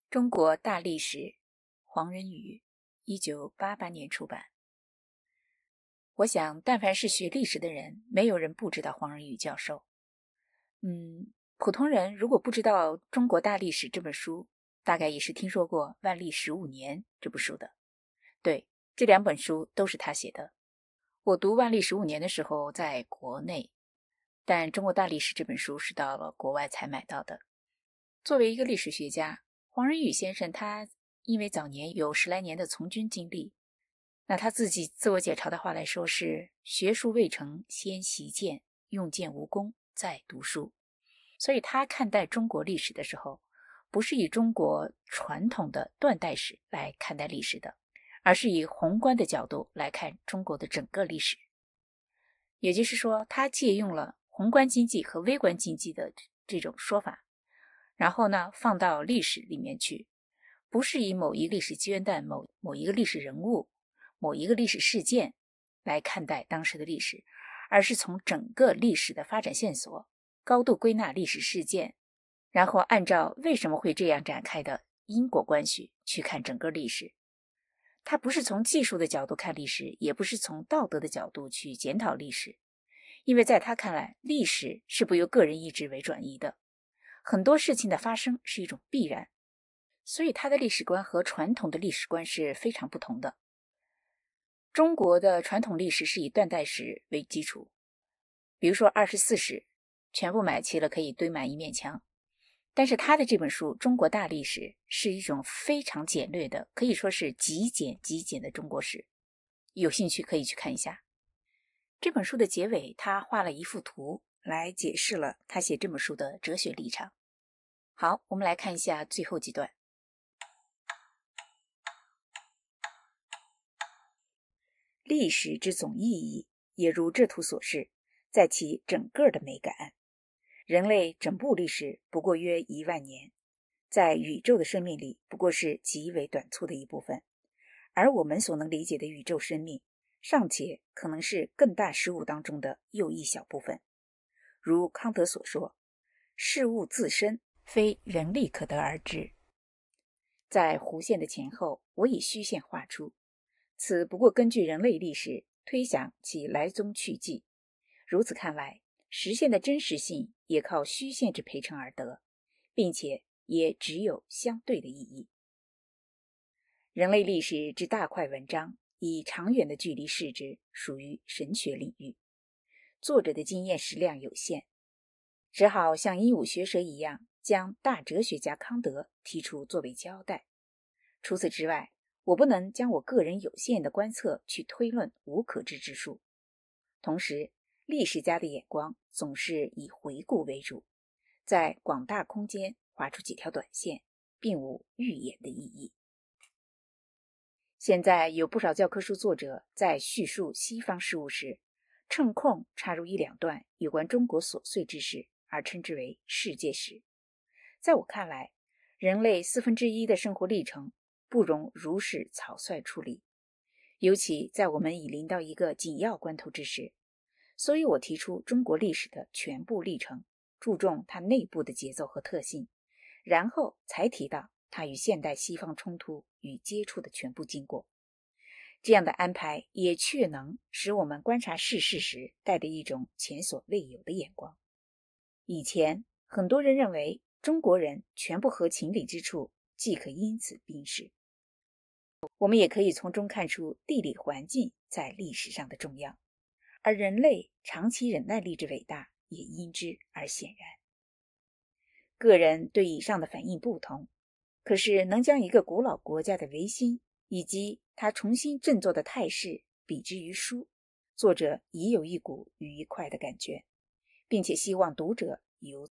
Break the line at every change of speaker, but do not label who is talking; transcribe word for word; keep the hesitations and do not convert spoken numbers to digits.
中国大历史，黄仁宇，一九八八年出版。我想，但凡是学历史的人，没有人不知道黄仁宇教授。嗯，普通人如果不知道《中国大历史》这本书，大概也是听说过《万历十五年》这部书的。对，这两本书都是他写的。我读《万历十五年》的时候在国内，但《中国大历史》这本书是到了国外才买到的。作为一个历史学家，黄仁宇先生他因为早年有十来年的从军经历，那他自己自我解嘲的话来说是学术未成先习剑，用剑无功再读书。所以他看待中国历史的时候，不是以中国传统的断代史来看待历史的，而是以宏观的角度来看中国的整个历史。也就是说，他借用了宏观经济和微观经济的这种说法，然后呢，放到历史里面去，不是以某一个历史阶段、某某一个历史人物、某一个历史事件来看待当时的历史，而是从整个历史的发展线索，高度归纳历史事件，然后按照为什么会这样展开的因果关系去看整个历史。他不是从技术的角度看历史，也不是从道德的角度去检讨历史，因为在他看来，历史是不由个人意志为转移的，很多事情的发生是一种必然，所以他的历史观和传统的历史观是非常不同的。中国的传统历史是以断代史为基础，比如说二十四史全部买齐了可以堆满一面墙，但是他的这本书《中国大历史》是一种非常简略的，可以说是极简极简的中国史，有兴趣可以去看一下。这本书的结尾，他画了一幅图来解释了他写这本书的哲学立场。好，我们来看一下最后几段。历史之总意义，也如这图所示，在其整个的美感。人类整部历史不过约一万年，在宇宙的生命里不过是极为短促的一部分，而我们所能理解的宇宙生命，尚且可能是更大事物当中的又一小部分。如康德所说，事物自身非人力可得而知。在弧线的前后，我以虚线画出，此不过根据人类历史推想其来踪去迹。如此看来，实现的真实性也靠虚线之陪衬而得，并且也只有相对的意义。人类历史之大块文章，以长远的距离视之，属于神学领域。作者的经验识量有限，只好像鹦鹉学舌一样，将大哲学家康德提出作为交代。除此之外，我不能将我个人有限的观测去推论无可知之数。同时，历史家的眼光总是以回顾为主，在广大空间画出几条短线，并无预演的意义。现在有不少教科书作者在叙述西方事物时，趁空插入一两段有关中国琐碎之事，而称之为世界史。在我看来，人类四分之一的生活历程不容如是草率处理，尤其在我们已临到一个紧要关头之时。所以我提出中国历史的全部历程，注重它内部的节奏和特性，然后才提到它与现代西方冲突与接触的全部经过。这样的安排也确能使我们观察世事时带着一种前所未有的眼光。以前很多人认为中国人全不合情理之处，即可因此鄙视。我们也可以从中看出地理环境在历史上的重要，而人类长期忍耐力之伟大也因之而显然。个人对以上的反应不同，可是能将一个古老国家的维新以及他重新振作的态势比之于书，作者已有一股愉快的感觉，并且希望读者由